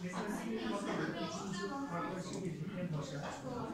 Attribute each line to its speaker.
Speaker 1: Geçen sene bakalım, üçüncü arkadaşım gelecek en başa.